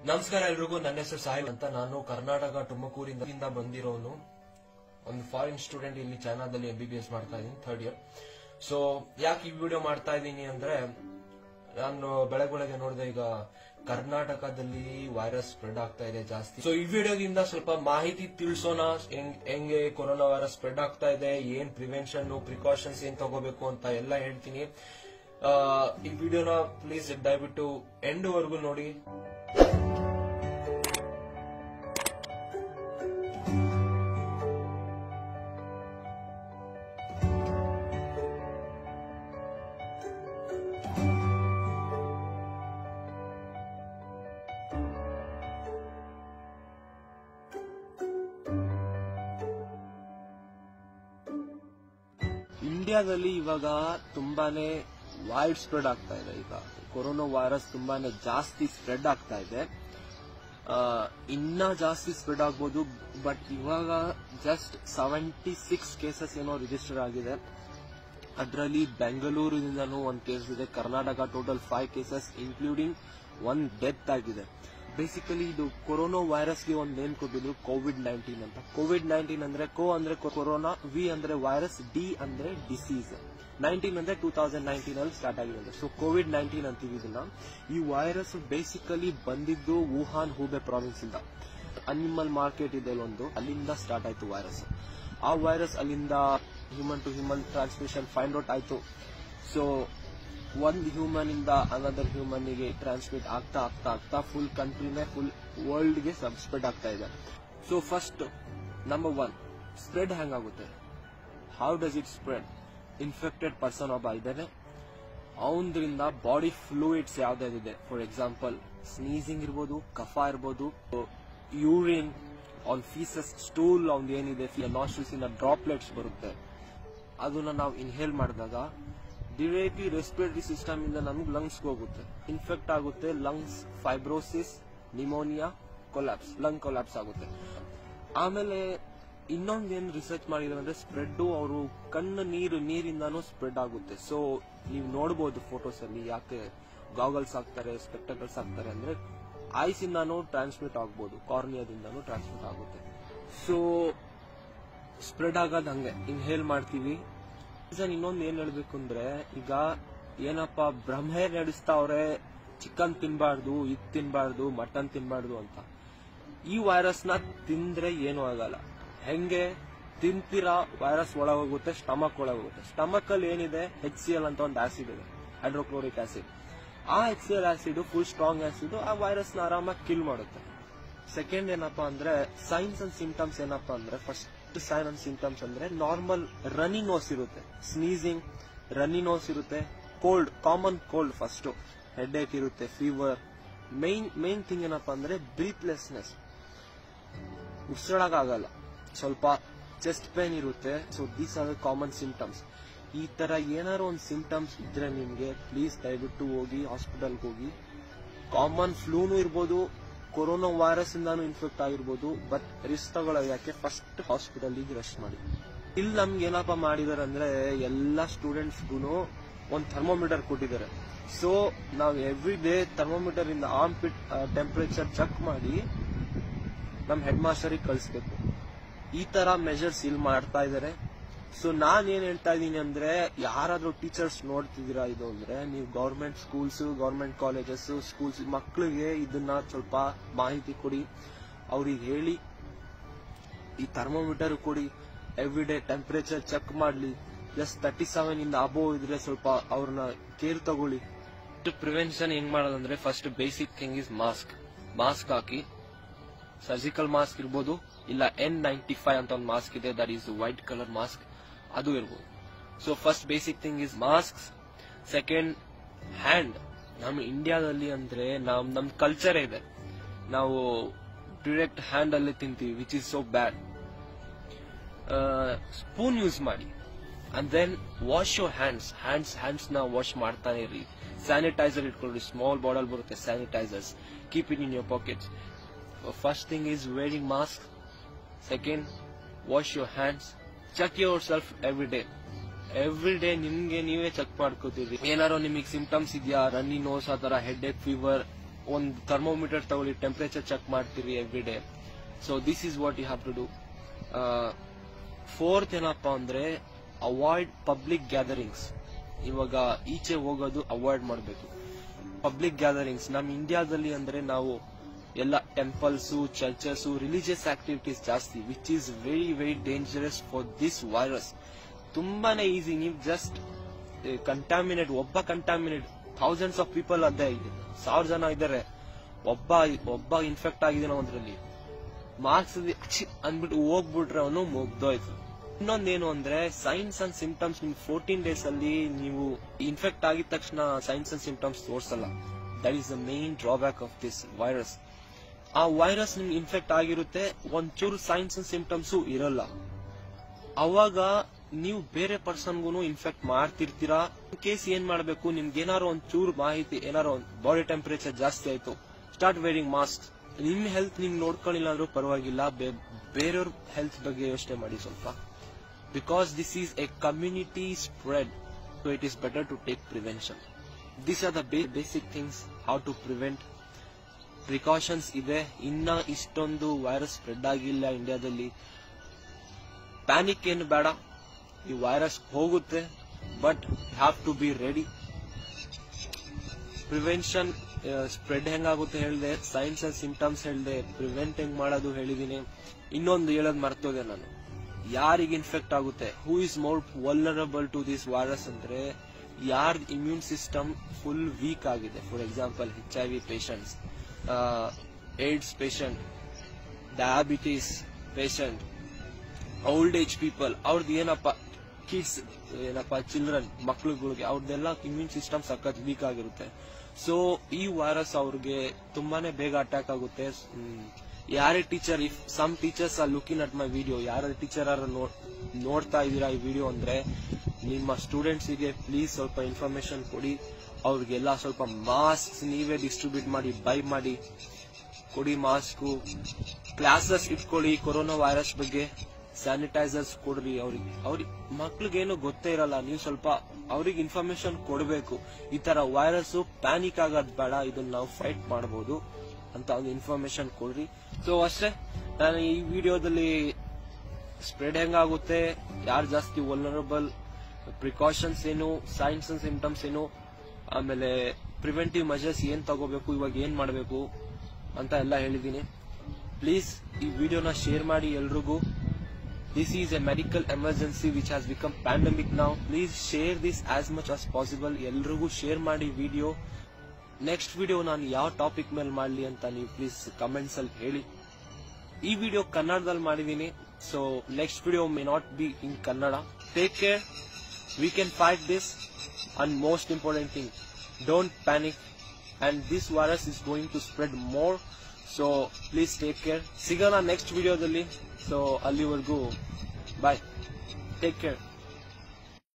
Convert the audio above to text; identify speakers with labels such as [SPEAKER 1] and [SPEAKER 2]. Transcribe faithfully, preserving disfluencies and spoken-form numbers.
[SPEAKER 1] ನಮಸ್ಕಾರ ಎಲ್ರಿಗೂ. ನನ್ನ ಹೆಸರು ಸಾಹಿಲ್ ಅಂತ. ನಾನು ಕರ್ನಾಟಕ ತುಮಕೂರಿಂದ ಬಂದಿರೋನು. ಒಂದು ಫಾರಿನ್ ಸ್ಟೂಡೆಂಟ್ ಇಲ್ಲಿ ಚೈನಾದಲ್ಲಿ ಎಂ ಬಿ ಬಿ ಎಸ್ ಮಾಡ್ತಾ ಇದ್ದೀನಿ, ಥರ್ಡ್ ಇಯರ್. ಸೊ ಯಾಕೆ ಈ ವಿಡಿಯೋ ಮಾಡ್ತಾ ಇದ್ದೀನಿ ಅಂದ್ರೆ, ನಾನು ಬೆಳಗ್ಗೆ ಬೆಳಗ್ಗೆ ನೋಡಿದೆ ಈಗ ಕರ್ನಾಟಕದಲ್ಲಿ ವೈರಸ್ ಸ್ಪ್ರೆಡ್ ಆಗ್ತಾ ಇದೆ ಜಾಸ್ತಿ. ಸೊ ಈ ವಿಡಿಯೋದಿಂದ ಸ್ವಲ್ಪ ಮಾಹಿತಿ ತಿಳಿಸೋಣ, ಹೆಂಗೆ ಕೊರೋನಾ ವೈರಸ್ ಸ್ಪ್ರೆಡ್ ಆಗ್ತಾ ಇದೆ, ಏನ್ ಪ್ರಿವೆನ್ಷನ್ ಪ್ರಿಕಾಷನ್ಸ್ ಏನ್ ತಗೋಬೇಕು ಅಂತ ಎಲ್ಲ ಹೇಳ್ತೀನಿ. ಈ ವಿಡಿಯೋನ ಪ್ಲೀಸ್ ದಯವಿಟ್ಟು ಎಂಡ್ ವರೆಗೂ ನೋಡಿ. ಇಂಡಿಯಾದಲ್ಲಿ ಇವಾಗ ತುಂಬಾನೇ ವೈಡ್ ಸ್ಪ್ರೆಡ್ ಆಗ್ತಾ ಇದೆ. ಈಗ ಕೊರೋನಾ ವೈರಸ್ ತುಂಬಾನೇ ಜಾಸ್ತಿ ಸ್ಪ್ರೆಡ್ ಆಗ್ತಾ ಇದೆ. ಇನ್ನ ಜಾಸ್ತಿ ಸ್ಪ್ರೆಡ್ ಆಗ್ಬೋದು, ಬಟ್ ಇವಾಗ ಜಸ್ಟ್ ಸೆವೆಂಟಿ ಸಿಕ್ಸ್ ಕೇಸಸ್ ಏನೋ ರಿಜಿಸ್ಟರ್ ಆಗಿದೆ. ಅದರಲ್ಲಿ ಬೆಂಗಳೂರಿನಿಂದನೂ ಒಂದು ಕೇಸ್ ಇದೆ. Karnataka total five cases including one death ಆಗಿದೆ. ಬೇಸಿಕಲಿ ಇದು ಕೊರೋನಾ ವೈರಸ್ಗೆ ಒಂದು ನೇಮ್ ಕೊಟ್ಟಿದ್ರು, ಕೋವಿಡ್ ನೈನ್ಟೀನ್ ಅಂತ. ಕೋವಿಡ್ ನೈನ್ಟೀನ್ ಅಂದ್ರೆ ಕೋ ಅಂದ್ರೆ ಕೊರೋನಾ, ವಿ ಅಂದ್ರೆ ವೈರಸ್, ಡಿ ಅಂದ್ರೆ ಡಿಸೀಸ್, ನೈನ್ಟೀನ್ ಅಂದ್ರೆ ಟೂ ತೌಸಂಡ್ ನೈನ್ಟೀನ್ ಅಲ್ಲಿ ಸ್ಟಾರ್ಟ್ ಆಗಿದೆ. ಸೊ ಕೋವಿಡ್ ನೈನ್ಟೀನ್ ಅಂತೀವಿ ಇದನ್ನ. ಈ ವೈರಸ್ ಬೇಸಿಕಲಿ ಬಂದಿದ್ದು ವುಹಾನ್ ಹೂಬೆ ಪ್ರಾವಿನ್ಸ್ ಇಂದ. ಅನಿಮಲ್ ಮಾರ್ಕೆಟ್ ಇದೆ ಒಂದು, ಅಲ್ಲಿಂದ ಸ್ಟಾರ್ಟ್ ಆಯ್ತು ವೈರಸ್. ಆ ವೈರಸ್ ಅಲ್ಲಿಂದ human to human transmission find out ಆಯ್ತು. ಸೊ ಒಂದು ಹ್ಯೂಮನ್ ಇಂದ ಅನದರ್ ಹ್ಯೂಮನ್ ಗೆ ಟ್ರಾನ್ಸ್ಮಿಟ್ ಆಗ್ತಾ ಆಗ್ತಾ ಆಗ್ತಾ ಫುಲ್ ಕಂಟ್ರಿನೇ ಫುಲ್ ವರ್ಲ್ಡ್ ಗೆ ಸ್ಪ್ರೆಡ್ ಆಗ್ತಾ ಇದೆ. So first number one, spread ಹೆಂಗಾಗುತ್ತೆ, how does it spread? Infected person ಒಬ್ಬ ಇದ್ದಾನೆ, ಅವನದ್ರಿಂದ ಬಾಡಿ ಫ್ಲೂಯಿಡ್ಸ್ ಯಾವ್ದಾದಿದೆ, ಫಾರ್ ಎಕ್ಸಾಂಪಲ್ ಸ್ನೀಸಿಂಗ್ ಇರ್ಬೋದು, ಕಫ ಇರ್ಬೋದು, ಯೂರಿನ್, ಅವ್ನ ಫೀಸಸ್, ಸ್ಟೂಲ್ ಅವ್ನ್ ಏನಿದೆ, ನಾಸ್ಟ್ರಿಲ್ಸ್ ಇಂದ ಡ್ರಾಪ್ಲೆಟ್ಸ್ ಬರುತ್ತೆ. ಅದನ್ನ ನಾವು ಇನ್ಹೇಲ್ ಮಾಡಿದಾಗ ಡೈರೆಕ್ಟ್ಲಿ ರೆಸ್ಪಿರೇಟರಿ ಸಿಸ್ಟಮ್ ಇಂದ ನಮ್ಗೆ ಲಂಗ್ಸ್ ಹೋಗುತ್ತೆ, ಇನ್ಫೆಕ್ಟ್ ಆಗುತ್ತೆ. Lungs fibrosis, pneumonia, collapse, lung collapse ಆಗುತ್ತೆ. ಆಮೇಲೆ ಇನ್ನೊಂದೇನು ರಿಸರ್ಚ್ ಮಾಡಿದ್ರೆ ಅಂದ್ರೆ ಸ್ಪ್ರೆಡ್ ಅವರು ಕಣ್ಣು ನೀರು ನೀರಿಂದಾನು ಸ್ಪ್ರೆಡ್ ಆಗುತ್ತೆ. ಸೊ ನೀವು ನೋಡಬಹುದು ಫೋಟೋಸ್ ಅಲ್ಲಿ, ಯಾಕೆ ಗಾಗಲ್ಸ್ ಹಾಕ್ತಾರೆ, ಸ್ಪೆಕ್ಟಕಲ್ಸ್ ಹಾಕ್ತಾರೆ ಅಂದ್ರೆ ಐಸ್ ಇಂದಾನು ಟ್ರಾನ್ಸ್ಮಿಟ್ ಆಗ್ಬೋದು, ಕಾರ್ನಿಯಾದಿಂದಾನು ಟ್ರಾನ್ಸ್ಮಿಟ್ ಆಗುತ್ತೆ. ಸೊ ಸ್ಪ್ರೆಡ್ ಆಗೋದ್ ಹಂಗೆ ಇನ್ಹೇಲ್ ಮಾಡ್ತೀವಿ. ಇನ್ನೊಂದು ಏನ್ ಹೇಳ್ಬೇಕು ಅಂದ್ರೆ, ಈಗ ಏನಪ್ಪಾ ಭ್ರಮೆ ನಡೆಸ್ತಾವ್ರೆ, ಚಿಕನ್ ತಿನ್ಬಾರ್ದು, ಇದ್ ತಿನ್ಬಾರ್ದು, ಮಟನ್ ತಿನ್ಬಾರ್ದು ಅಂತ. ಈ ವೈರಸ್ ನ ತಿಂದ್ರೆ ಏನು ಆಗಲ್ಲ. ಹೆಂಗೆ ತಿಂತೀರಾ, ವೈರಸ್ ಒಳಗೋಗುತ್ತೆ, ಸ್ಟಮಕ್ ಒಳಗೋಗುತ್ತೆ. ಸ್ಟಮಕ್ ಅಲ್ಲಿ ಏನಿದೆ, ಎಚ್ ಸಿ ಎಲ್ ಅಂತ ಒಂದು ಆಸಿಡ್ ಇದೆ, ಹೈಡ್ರೋಕ್ಲೋರಿಕ್ ಆಸಿಡ್. ಆ H C L acid full strong acid, ಆ ವೈರಸ್ ನ ಆರಾಮಾಗಿ ಕಿಲ್ ಮಾಡುತ್ತೆ. ಸೆಕೆಂಡ್ ಏನಪ್ಪಾ ಅಂದ್ರೆ ಸೈನ್ಸ್ ಅಂಡ್ ಸಿಂಪ್ಟಮ್ಸ್ ಏನಪ್ಪಾ ಅಂದ್ರೆ, ಫಸ್ಟ್ ಸೈನ್ ಅಂಡ್ ಸಿಂಪ್ಟಮ್ಸ್ ಅಂದ್ರೆ ನಾರ್ಮಲ್ ರನ್ನಿ ನೋಸ್ ಇರುತ್ತೆ, ಸ್ನೀಸಿಂಗ್, ರನ್ನಿ ನೋಸ್ ಇರುತ್ತೆ, cold, common cold, first headache ಇರುತ್ತೆ, ಫೀವರ್. ಮೈನ್ ಮೈನ್ ಥಿಂಗ್ ಏನಪ್ಪಾ ಅಂದ್ರೆ ಬ್ರೀತ್ಲೆಸ್ನೆಸ್, ಉಸಿರಾಡಕ್ ಆಗಲ್ಲ, ಸ್ವಲ್ಪ ಚೆಸ್ಟ್ ಪೇನ್ ಇರುತ್ತೆ. So these are common symptoms. ಈ ತರ ಏನಾದ್ರು ಒಂದು ಸಿಂಪ್ಟಮ್ಸ್ ಇದ್ರೆ ನಿಮ್ಗೆ ಪ್ಲೀಸ್ ದಯವಿಟ್ಟು ಹೋಗಿ ಹಾಸ್ಪಿಟಲ್ಗೆ ಹೋಗಿ. ಕಾಮನ್ ಫ್ಲೂನು ಇರ್ಬೋದು, ಕೊರೋನಾ ವೈರಸ್ ಇಂದಾನು ಇನ್ಫೆಕ್ಟ್ ಆಗಿರ್ಬೋದು, ಬಟ್ ರಿಸ್ಕ್ ತಗೊಳ್ಳೋದಕ್ಕೆ ಫಸ್ಟ್ ಹಾಸ್ಪಿಟಲ್ ರಶ್ ಮಾಡಿ. ಇಲ್ಲಿ ನಮ್ಗೆ ಏನಪ್ಪಾ ಮಾಡಿದಾರೆ ಅಂದ್ರೆ, ಎಲ್ಲಾ ಸ್ಟೂಡೆಂಟ್ಸ್ಗೂ ಒಂದು ಥರ್ಮೋಮೀಟರ್ ಕೊಟ್ಟಿದ್ದಾರೆ. ಸೊ ನಾವು ಎವ್ರಿ ಡೇ ಥರ್ಮೋಮೀಟರ್ ಇಂದ ಆರ್ಮ್ ಪಿಟ್ ಟೆಂಪರೇಚರ್ ಚೆಕ್ ಮಾಡಿ ನಮ್ ಹೆಡ್ ಮಾಸ್ಟರ್ ಕಳಿಸ್ಬೇಕು. ಈ ತರ ಮೆಜರ್ಸ್ ಇಲ್ಲಿ ಮಾಡ್ತಾ ಇದಾರೆ. ಸೊ ನಾನ್ ಏನ್ ಹೇಳ್ತಾ ಇದೀನಿ ಅಂದ್ರೆ, ಯಾರಾದ್ರೂ ಟೀಚರ್ಸ್ ನೋಡ್ತಿದ್ದೀರಾ ಇದು ಅಂದ್ರೆ, ನೀವು government schools, government colleges, schools ಮಕ್ಕಳಿಗೆ ಇದನ್ನ ಸ್ವಲ್ಪ ಮಾಹಿತಿ ಕೊಡಿ. ಅವ್ರಿಗೆ ಹೇಳಿ ಈ ಥರ್ಮೋಮೀಟರ್ ಕೊಡಿ, ಎವ್ರಿ ಡೇ ಟೆಂಪರೇಚರ್ ಚೆಕ್ ಮಾಡ್ಲಿ. ಜಸ್ಟ್ ತರ್ಟಿ ಸೆವೆನ್ ಇಂದ ಅಬೋವ್ ಇದ್ರೆ ಸ್ವಲ್ಪ ಅವ್ರನ್ನ ಕೇರ್ ತಗೊಳ್ಳಿ. ಪ್ರಿವೆನ್ಷನ್ ಹೆಂಗ್ ಮಾಡೋದಂದ್ರೆ, first basic thing is mask. Mask ಹಾಕಿ, ಸರ್ಜಿಕಲ್ ಮಾಸ್ಕ್ ಇರ್ಬೋದು, ಇಲ್ಲ ಎನ್ ನೈಂಟಿ ಫೈವ್ ಅಂತ ಒಂದು ಮಾಸ್ಕ್ ಇದೆ, that is white colour mask, ಅದು ಇರ್ಬೋದು. So first basic thing is mask. Second, hand. ನಮ್ಮ ಇಂಡಿಯಾದಲ್ಲಿ ಅಂದ್ರೆ ನಮ್ ನಮ್ ಕಲ್ಚರ್ ಇದೆ, ನಾವು ಡೈರೆಕ್ಟ್ ಹ್ಯಾಂಡ್ ಅಲ್ಲಿ ತಿಂತೀವಿ, which is so bad. Spoon use ಮಾಡಿ. And then wash your hands. Hands hands ನ ವಾಶ್ ಮಾಡ್ತಾನೆ ಇರಿ. ಸ್ಯಾನಿಟೈಸರ್ ಇಟ್ಕೊಳ್ಳಿ, ಸ್ಮಾಲ್ ಬಾಟಲ್ ಬರುತ್ತೆ sanitizers, keep it in your pockets. First thing is wearing mask. Second, wash your hands. Check yourself every day. Every day ನಿಮ್ಗೆ ನೀವೇ check ಮಾಡ್ಕೋತೀರಿ. ಏನಾರೋ ನಿಮಗೆ symptoms ಇದೆಯಾ, ರನ್ನಿ ನೋಸ್, ಆ ತರ ಹೆಡ್ ಏಕ್, ಫೀವರ್, ಒಂದು ಥರ್ಮೋಮೀಟರ್ ತಗೊಳ್ಳಿ, ಟೆಂಪರೇಚರ್ ಚೆಕ್ ಮಾಡ್ತೀರಿ every day. So this is what you have to do. Fourth ಏನಪ್ಪಾ ಅಂದ್ರೆ ಅವಾಯ್ಡ್ ಪಬ್ಲಿಕ್ ಗ್ಯಾದರಿಂಗ್ಸ್. ಇವಾಗ ಈಚೆ ಹೋಗೋದು ಅವಾಯ್ಡ್ ಮಾಡಬೇಕು. ಪಬ್ಲಿಕ್ ಗ್ಯಾದರಿಂಗ್ಸ್ ನಮ್ ಇಂಡಿಯಾದಲ್ಲಿ ಅಂದ್ರೆ ನಾವು ಎಲ್ಲ ಟೆಂಪಲ್ಸ್, ಚರ್ಚಸ್, ರಿಲಿಜಿಯಸ್ ಆಕ್ಟಿವಿಟೀಸ್ ಜಾಸ್ತಿ, which is very very dangerous for this virus. ತುಂಬಾನೇ ಈಸಿ. ನೀವು ಜಸ್ಟ್ ಕಂಟಾಮಿನೇಟ್, ಒಬ್ಬ ಕಂಟಾಮಿನೇಟ್, ಥೌಸಂಡ್ಸ್ ಆಫ್ ಪೀಪಲ್ ಅದೇ ಇದೆ, ಸಾವಿರ ಜನ ಇದ್ದಾರೆ, ಒಬ್ಬ ಒಬ್ಬ ಇನ್ಫೆಕ್ಟ್ ಆಗಿದ್ದಾನೆ ಒಂದ್ರಲ್ಲಿ, ಮಾರ್ಕ್ಸ್ ಅಂದ್ಬಿಟ್ಟು ಹೋಗ್ಬಿಟ್ರೆ ಅವನು ಮುಗ್ದೋಯ್ತು. ಇನ್ನೊಂದೇನು ಅಂದ್ರೆ ಸೈನ್ಸ್ ಅಂಡ್ ಸಿಂಪ್ಟಮ್ಸ್. ನಿಮ್ ಫೋರ್ಟೀನ್ ಡೇಸ್ ಅಲ್ಲಿ ನೀವು ಇನ್ಫೆಕ್ಟ್ ಆಗಿದ ತಕ್ಷಣ ಸೈನ್ಸ್ ಅಂಡ್ ಸಿಂಪ್ಟಮ್ಸ್ ತೋರ್ಸಲ್ಲ. That is the main drawback of this virus. ಆ ವೈರಸ್ ನಿಮ್ಗೆ ಇನ್ಫೆಕ್ಟ್ ಆಗಿರುತ್ತೆ, ಒಂಚೂರು ಸೈನ್ಸ್ ಅಂಡ್ ಸಿಂಪ್ಟಮ್ಸ್ ಇರಲ್ಲ. ಅವಾಗ ನೀವು ಬೇರೆ ಪರ್ಸನ್ಗೂ ಇನ್ಫೆಕ್ಟ್ ಮಾಡ್ತಿರ್ತೀರಾ. ಇನ್ ಕೇಸ್ ಏನ್ ಮಾಡಬೇಕು, ನಿಮ್ಗೆ ಏನಾರು ಒಂಚೂರು ಮಾಹಿತಿ, ಏನಾರು ಬಾಡಿ ಟೆಂಪರೇಚರ್ ಜಾಸ್ತಿ ಆಯ್ತು, ಸ್ಟಾರ್ಟ್ ವೇರಿಂಗ್ ಮಾಸ್ಕ್. ನಿಮ್ ಹೆಲ್ತ್ ನಿಮ್ ನೋಡ್ಕೊಳ್ಳಿಲ್ಲ ಅಂದ್ರೂ ಪರವಾಗಿಲ್ಲ, ಬೇರೆಯವ್ರ ಹೆಲ್ತ್ ಬಗ್ಗೆ ಯೋಚನೆ ಮಾಡಿ ಸ್ವಲ್ಪ. Because this is a community spread, so it is better to take prevention. This are the basic things how to prevent. Precautions ಇದೆ. ಇನ್ನ ಇಷ್ಟೊಂದು ವೈರಸ್ ಸ್ಪ್ರೆಡ್ ಆಗಿಲ್ಲ ಇಂಡಿಯಾದಲ್ಲಿ. ಪ್ಯಾನಿಕ್ ಏನು ಬೇಡ, ಈ ವೈರಸ್ ಹೋಗುತ್ತೆ, but have to be ready. Prevention spread ಹೆಂಗಾಗುತ್ತೆ ಹೇಳಿದೆ, ಸೈನ್ಸ್ ಅಂಡ್ ಸಿಂಪ್ಟಮ್ಸ್ ಹೇಳಿದೆ, ಪ್ರಿವೆಂಟ್ ಹೆಂಗ್ ಮಾಡೋದು ಹೇಳಿದೀನಿ. ಇನ್ನೊಂದು ಹೇಳೋದು ಮರ್ತೋದೆ ನಾನು, ಯಾರಿಗೆ ಇನ್ಫೆಕ್ಟ್ ಆಗುತ್ತೆ, who is more vulnerable to this virus ಅಂದ್ರೆ ಯಾರ ಇಮ್ಯೂನ್ ಸಿಸ್ಟಮ್ ಫುಲ್ ವೀಕ್ ಆಗಿದೆ. For example H I V patients, AIDS patient, diabetes patient, old age people, ಅವ್ರದ್ದು ಏನಪ್ಪ ಕಿಡ್ಸ್, ಏನಪ್ಪ ಚಿಲ್ಡ್ರನ್, ಮಕ್ಳುಗಳಿಗೆ ಅವ್ರದ್ದೆಲ್ಲ ಇಮ್ಯೂನ್ ಸಿಸ್ಟಮ್ ಸಖತ್ ವೀಕ್ ಆಗಿರುತ್ತೆ. ಸೊ ಈ ವೈರಸ್ ಅವ್ರಿಗೆ ತುಂಬಾನೇ ಬೇಗ ಅಟ್ಯಾಕ್ ಆಗುತ್ತೆ. ಯಾರೇ teacher, if some teachers are looking at my video, ಯಾರ ಟೀಚರ್ ನೋಡ್ತಾ ಇದೀರಾ ಈ ವಿಡಿಯೋ ಅಂದ್ರೆ ನಿಮ್ಮ ಸ್ಟೂಡೆಂಟ್ಸ್ ಗೆ ಪ್ಲೀಸ್ ಸ್ವಲ್ಪ ಇನ್ಫಾರ್ಮೇಶನ್ ಕೊಡಿ. ಅವ್ರಿಗೆಲ್ಲ ಸ್ವಲ್ಪ ಮಾಸ್ಕ್ ನೀವೇ ಡಿಸ್ಟ್ರಿಬ್ಯೂಟ್ ಮಾಡಿ, ಬೈ ಮಾಡಿ ಕೊಡಿ ಮಾಸ್ಕ್. ಕ್ಲಾಸಸ್ ಇಟ್ಕೊಳ್ಳಿ ಕೊರೋನಾ ವೈರಸ್ ಬಗ್ಗೆ, ಸ್ಯಾನಿಟೈಸರ್ಸ್ ಕೊಡ್ರಿ ಅವ್ರಿಗೆ. ಅವ್ರಿಗೆ ಮಕ್ಳಿಗೇನು ಗೊತ್ತೇ ಇರಲ್ಲ, ನೀವು ಸ್ವಲ್ಪ ಅವ್ರಿಗೆ ಇನ್ಫಾರ್ಮೇಶನ್ ಕೊಡಬೇಕು. ಈ ತರ ವೈರಸ್ ಪ್ಯಾನಿಕ್ ಆಗೋದ್ ಬೇಡ, ಇದನ್ನ ನಾವು ಫೈಟ್ ಮಾಡಬಹುದು ಅಂತ ಒಂದು ಇನ್ಫಾರ್ಮೇಶನ್ ಕೊಡ್ರಿ. ಸೊ ಅಷ್ಟೇ. ನಾನು ಈ ವಿಡಿಯೋದಲ್ಲಿ ಸ್ಪ್ರೆಡ್ ಹೆಂಗಾಗುತ್ತೆ, ಯಾರು ಜಾಸ್ತಿ ವಲ್ನರಬಲ್, ಪ್ರಿಕಾಷನ್ಸ್ ಏನು, ಸೈನ್ಸ್ ಅಂಡ್ ಸಿಂಪ್ಟಮ್ಸ್ ಏನು, ಆಮೇಲೆ ಪ್ರಿವೆಂಟಿವ್ ಮೆಜರ್ಸ್ ಏನ್ ತಗೋಬೇಕು, ಇವಾಗ ಏನ್ ಮಾಡಬೇಕು ಅಂತ ಎಲ್ಲ ಹೇಳಿದೀನಿ. ಪ್ಲೀಸ್ ಈ ವಿಡಿಯೋನ ಶೇರ್ ಮಾಡಿ ಎಲ್ರಿಗೂ. This is a medical emergency which has become pandemic now. Please share this as much as possible. ಎಲ್ರಿಗೂ ಶೇರ್ ಮಾಡಿ ವಿಡಿಯೋ. ನೆಕ್ಸ್ಟ್ ವಿಡಿಯೋ ನಾನು ಯಾವ ಟಾಪಿಕ್ ಮೇಲೆ ಮಾಡಲಿ ಅಂತ ನೀವು ಪ್ಲೀಸ್ ಕಮೆಂಟ್ಸ್ ಅಲ್ಲಿ ಹೇಳಿ. ಈ ವಿಡಿಯೋ ಕನ್ನಡದಲ್ಲಿ ಮಾಡಿದೀನಿ, so next video may not be in Kannada. Take care, we can fight this. And most important thing, don't panic. And this virus is going to spread more, so please take care. ಸಿಗೋಣ next ವಿಡಿಯೋದಲ್ಲಿ. So ಅಲ್ಲಿವರೆಗೂ bye, take care.